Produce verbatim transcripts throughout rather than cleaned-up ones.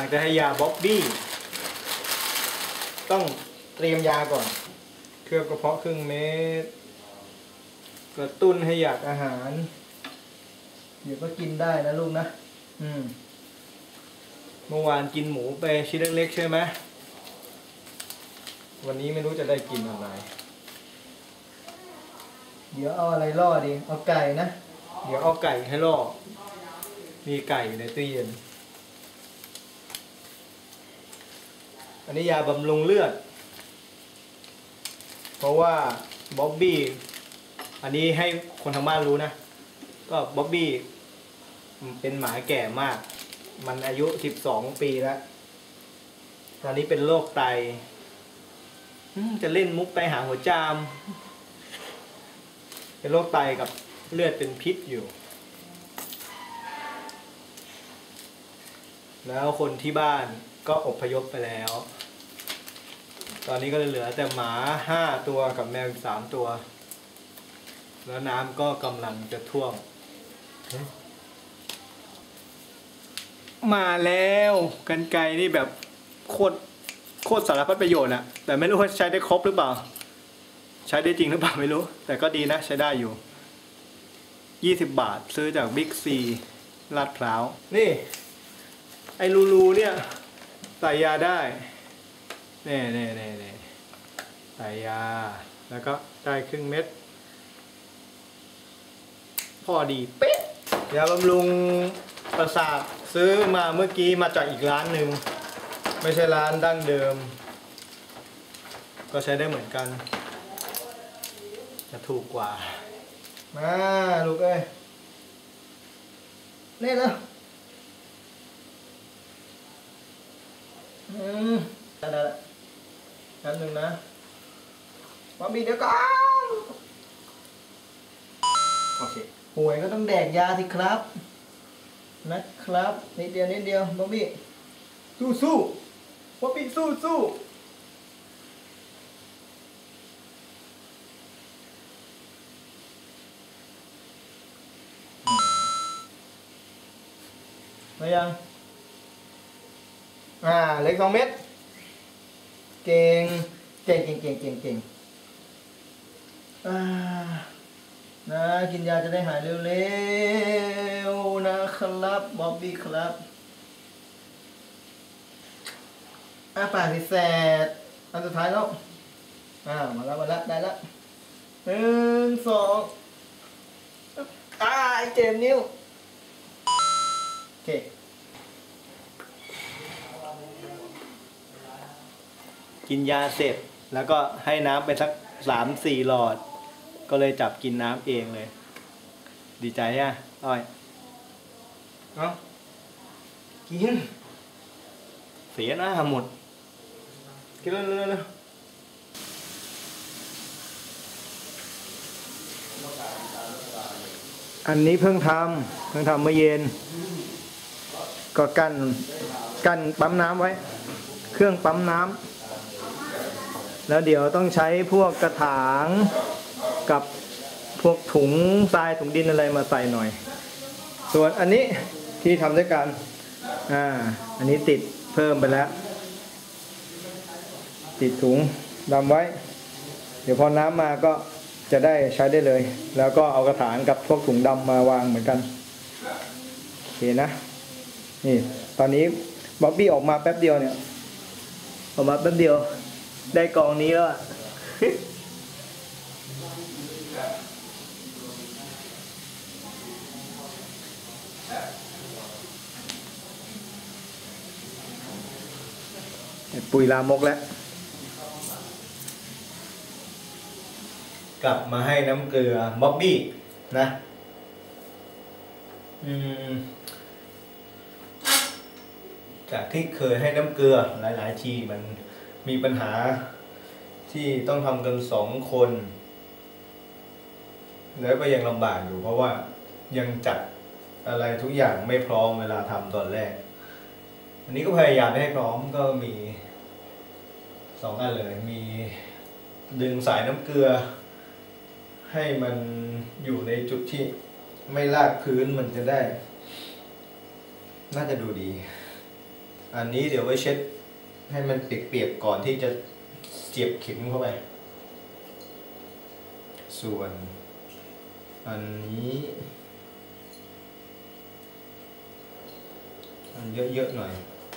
จะให้ยาบ๊อบบี้ต้องเตรียมยาก่อนเคลือบกระเพาะครึ่งเม็ดกระตุ้นให้อยากอาหารเดี๋ยวก็กินได้นะลูกนะอืมเมื่อวานกินหมูไปชิ้นเล็กๆใช่ไหมวันนี้ไม่รู้จะได้กินอะไรเดี๋ยวเอาอะไรล่อดีเอาไก่นะเดี๋ยวเอาไก่ให้ล่อมีไก่อยู่ในตู้เย็นอันนี้ยาบำรุงเลือดเพราะว่าบ๊อบบี้อันนี้ให้คนทางบ้านรู้นะก็บ๊อบบี้เป็นหมาแก่มากมันอายุสิบสองปีแล้วตอนนี้เป็นโรคไตจะเล่นมุกไตหาหัวจามเป็นโรคไตกับเลือดเป็นพิษอยู่แล้วคนที่บ้านก็อพยพไปแล้วตอนนี้ก็เหลือแต่หมาห้าตัวกับแมวอีกสามตัวแล้วน้ำก็กำลังจะท่วมมาแล้วกรรไกรนี่แบบโคตรโคตรสารพัดประโยชน์อะแต่ไม่รู้ว่าใช้ได้ครบหรือเปล่าใช้ได้จริงหรือเปล่าไม่รู้แต่ก็ดีนะใช้ได้อยู่ยี่สิบบาทซื้อจากบิ๊กซีลาดพร้าวนี่ไอ้รูรูเนี่ยใส่ยาได้เน่เน่เน่เน่ใส่ยาแล้วก็ได้ครึ่งเม็ดพอดีเป๊ะยาบำรุงประสาทซื้อมาเมื่อกี้มาจากอีกร้านหนึ่งไม่ใช่ร้านดั้งเดิมก็ใช้ได้เหมือนกันจะถูกกว่ามาลูกเอ้ยนี่แล้วอืมได้แล้วแป๊บหนึ่งนะบ๊อบบี้เดี๋ยวก่อนโอเคป่วยก็ต้องแดกยาสิครับนะครับนิดเดียวนิดเดียวบ๊อบบี้สู้สู้บ๊อบบี้สู้สู้มายังอ่าเล็กสองเม็ดเก่งเก่งเก่งเก่งเก่งเก่งอ่านะกินยาจะได้หายเร็วๆนะครับบ๊อบบี้ครับอ่ะปากสิแสดอันสุดท้ายแล้วอ่ามาแล้วมาแล้วได้แล้วหนึ่งสองอ่าเจ็บนิ้วโอเคกินยาเสร็จแล้วก็ให้น้ำไปสักสามสี่หลอดก็เลยจับกินน้ำเองเลยดีใจอ่ะอ้อยเนาะกินเสียหน้าหมดกินเร็วๆอันนี้เพิ่งทำเพิ่งทำเมื่อเย็นก็กั้นกั้นปั๊มน้ำไว้เครื่องปั๊มน้ำแล้วเดี๋ยวต้องใช้พวกกระถางกับพวกถุงทรายถุงดินอะไรมาใส่หน่อยส่วนอันนี้ที่ทำด้วยกันอ่าอันนี้ติดเพิ่มไปแล้วติดถุงดำไว้เดี๋ยวพอน้ำมาก็จะได้ใช้ได้เลยแล้วก็เอากระถางกับพวกถุงดำมาวางเหมือนกันโอเคนะนี่ตอนนี้บ๊อบบี้ออกมาแป๊บเดียวเนี่ยออกมาแป๊บเดียวได้กองนี้แล้วอ่ะปุ๋ยลามกแล้วกลับมาให้น้ำเกลือบ๊อบบี้นะอืมจากที่เคยให้น้ำเกลือหลายๆทีมันมีปัญหาที่ต้องทำกันสองคนแล้วก็ยังลำบากอยู่เพราะว่ายังจัดอะไรทุกอย่างไม่พร้อมเวลาทำตอนแรกอันนี้ก็พยายามให้พร้อมก็มีสองอันเลยมีดึงสายน้ำเกลือให้มันอยู่ในจุดที่ไม่ลากพื้นมันจะได้น่าจะดูดีอันนี้เดี๋ยวไว้เช็ดให้มันเปียกๆก่อนที่จะเสียบเข็มเข้าไปส่วนอันนี้อันเยอะๆหน่อย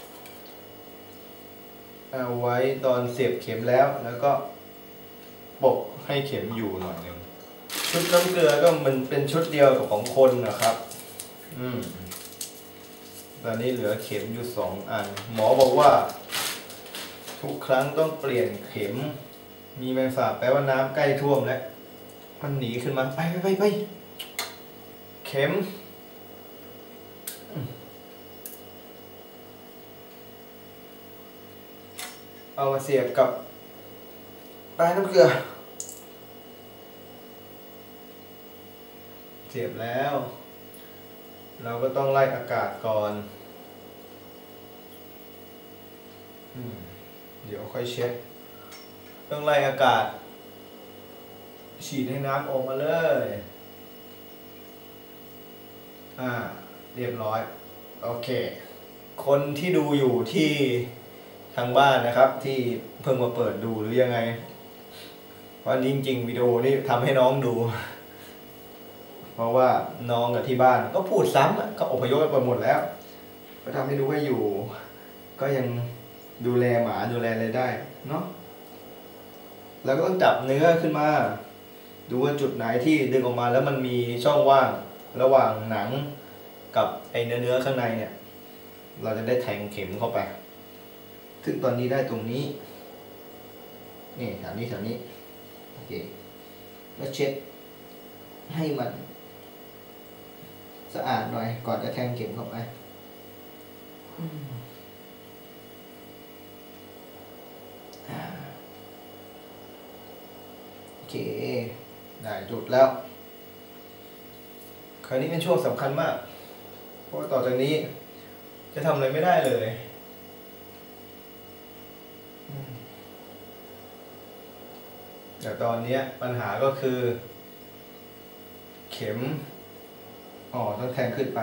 เอาไว้ตอนเสียบเข็มแล้วแล้วก็ปกให้เข็มอยู่หน่อยนึงชุดน้ำเกลือก็มันเป็นชุดเดียวกับของคนนะครับอืมตอนนี้เหลือเข็มอยู่สองอันหมอบอกว่าทุกครั้งต้องเปลี่ยนเข็มมีแมงสาบแปลว่าน้ำใกล้ท่วมแล้วมันหนีขึ้นมาไปไปไปไปเข็มเอามาเสียบกับปลายน้ำเกลือเสียบแล้วเราก็ต้องไล่อากาศก่อนเดี๋ยวค่อยเช็ดต้องไล่อากาศฉีดให้น้ำออกมาเลยอ่าเรียบร้อยโอเคคนที่ดูอยู่ที่ทางบ้านนะครับที่เพิ่งมาเปิดดูหรือยังไงวันนี้จริงๆวิดีโอนี่ทำให้น้องดูเพราะว่าน้องกับที่บ้านก็พูดซ้ำก็อพยพไปหมดแล้วก็ทำให้ดูว่าอยู่ก็ยังดูแลหมาดูแลอะไรได้เนาะแล้วก็ต้องจับเนื้อขึ้นมาดูว่าจุดไหนที่ดึงออกมาแล้วมันมีช่องว่างระหว่างหนังกับไอเนื้อเนื้อข้างในเนี่ยเราจะได้แทงเข็มเข้าไปซึ่งตอนนี้ได้ตรงนี้นี่แถวนี้แถวนี้โอเคแล้วเช็ดให้มันสะอาดหน่อยก่อนจะแทงเข็มเข้าไปโอเคได้จุดแล้วคราวนี้เป็นช่วงสำคัญมากเพราะต่อจากนี้จะทำอะไรไม่ได้เลยแต่ตอนนี้ปัญหาก็คือเข็มอ๋อต้องแทงขึ้นไป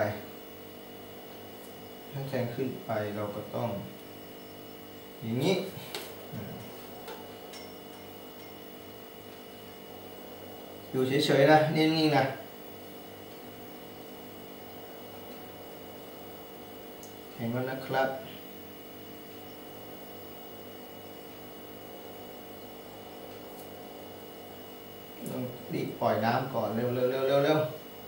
ถ้าแทงขึ้นไปเราก็ต้องอย่างนี้อยู่เฉยๆนะนิ่งๆนะแทงแล้วนะครับต้องรีบปล่อยน้ำก่อนเร็วๆเร็วๆเร็ว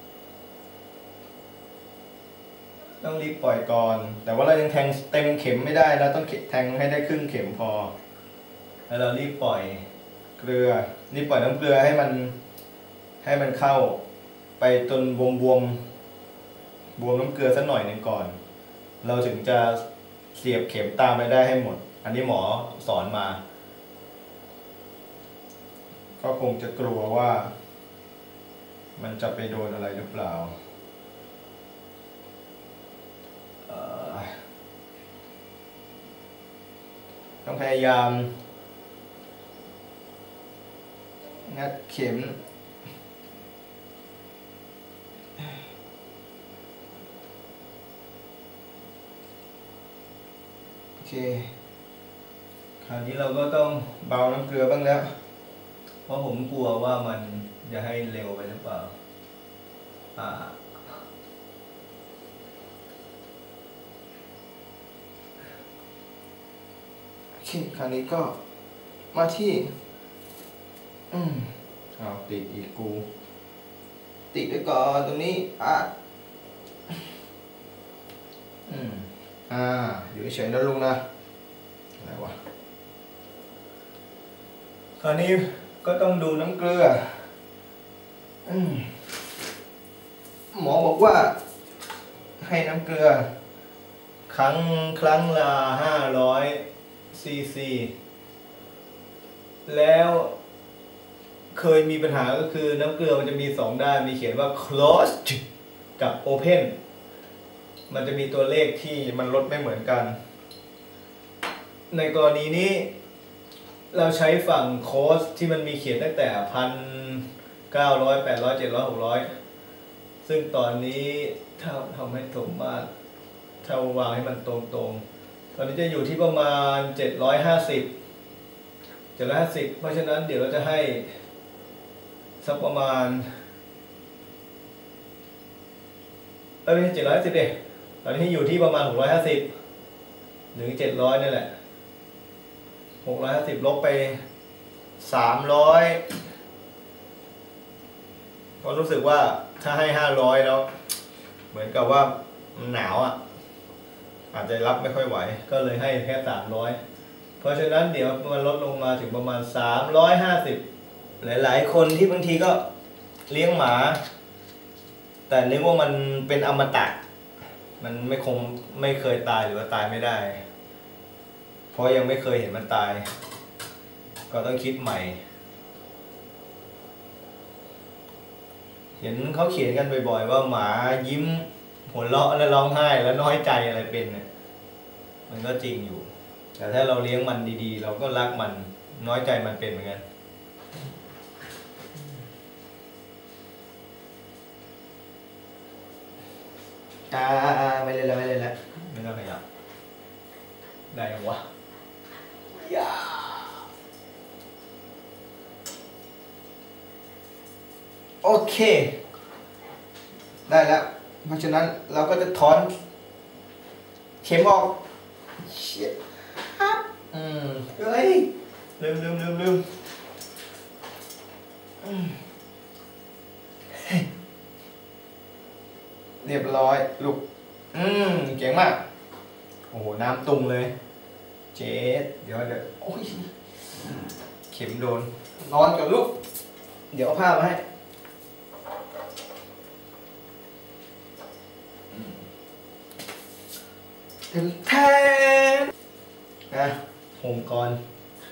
ๆต้องรีบปล่อยก่อนแต่ว่าเรายังแทงเต็มเข็มไม่ได้เราต้องแทงให้ได้ครึ่งเข็มพอแล้วเรารีบปล่อยเกลือรีบปล่อยน้ำเกลือให้มันให้มันเข้าไปจนบวมบวมบวมน้ำเกลือสักหน่อยหนึ่งก่อนเราถึงจะเสียบเข็มตามไปได้ให้หมดอันนี้หมอสอนมาก็คงจะกลัวว่ามันจะไปโดนอะไรหรือเปล่าต้องพยายามงัดเข็มโอเคคราวนี้เราก็ต้องเบาน้ำเกลือบ้างแล้วเพราะผมกลัวว่ามันจะให้เร็วไปหรือเปล่าอ่าโอเคคราวนี้ก็มาที่อืมเอาติดอีกกูติดไว้ก่อนตรงนี้อ่ะอืมอ่าอยู่เฉยๆนะลุงนะอะไรวะคราวนี้ก็ต้องดูน้ำเกลืออืมหมอบอกว่าให้น้ำเกลือครั้งครั้งละห้าร้อยซีซีแล้วเคยมีปัญหาก็คือน้ำเกลือมันจะมีสองด้านมีเขียนว่า closed กับ open มันจะมีตัวเลขที่มันลดไม่เหมือนกันในกรณีนี้เราใช้ฝั่งโค้ดที่มันมีเขียนตั้งแต่พันเก้าร้อยแปดร้อยเจ็ดร้อยหกร้อยซึ่งตอนนี้ถ้าทำให้สมมาตรถ้าวางให้มันตรงๆตอนนี้จะอยู่ที่ประมาณเจ็ดร้อยห้าสิบเจ็ดร้อยห้าสิบเพราะฉะนั้นเดี๋ยวเราจะให้สักประมาณเอ้ยไม่ใช่เจ็ดร้อยห้าสิบเด็ตอนนี้อยู่ที่ประมาณหกร้อยห้าสิบหรือเจ็ดร้อยนี่แหละหกร้อยห้าสิบลบไปสามร้อยก็รู้สึกว่าถ้าให้ห้าร้อยแล้วเหมือนกับว่ามันหนาวอ่ะอาจจะรับไม่ค่อยไหวก็เลยให้แค่สามร้อยเพราะฉะนั้นเดี๋ยวมันลดลงมาถึงประมาณสามร้อยห้าสิบหลายๆคนที่บางทีก็เลี้ยงหมาแต่นึกว่ามันเป็นอมตะมันไม่คงไม่เคยตายหรือว่าตายไม่ได้เพราะยังไม่เคยเห็นมันตายก็ต้องคิดใหม่เห็นเขาเขียนกันบ่อยๆว่าหมายิ้มหัวเราะแล้วร้องไห้แล้วน้อยใจอะไรเป็นเนี่ยมันก็จริงอยู่แต่ถ้าเราเลี้ยงมันดีๆเราก็รักมันน้อยใจมันเป็นเหมือนกันอ่าไม่เล่นแล้วไม่เล่นแล้วไม่ต้องขยับได้ยังวะย่าโอเคได้แล้วเพราะฉะนั้นเราก็จะถอนเข็มออกเชี่ยอืมเฮ้ยลืมลืมลืมลืมเรียบร้อยลูกอืมเก่งมากโอ้โหน้ำตุ่มเลยเจ๊เดี๋ยวเดี๋ยวโอ้ยเข็มโดนนอนกับลูกเดี๋ยวเอาผ้ามาให้แทนนะโฮมก่อน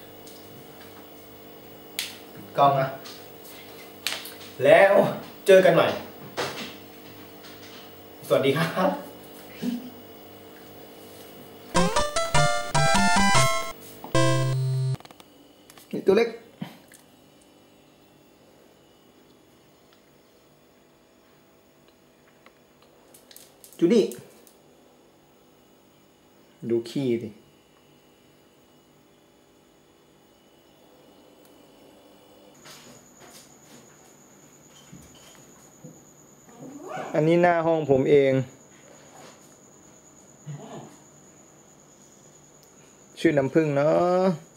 ปิดกล้องนะแล้วเจอกันใหม่สวัสดีครับนี่ตัวเล็กจูดี้ดูขี้ดิอันนี้หน้าห้องผมเองชื่อน้ำผึ้งเนาะ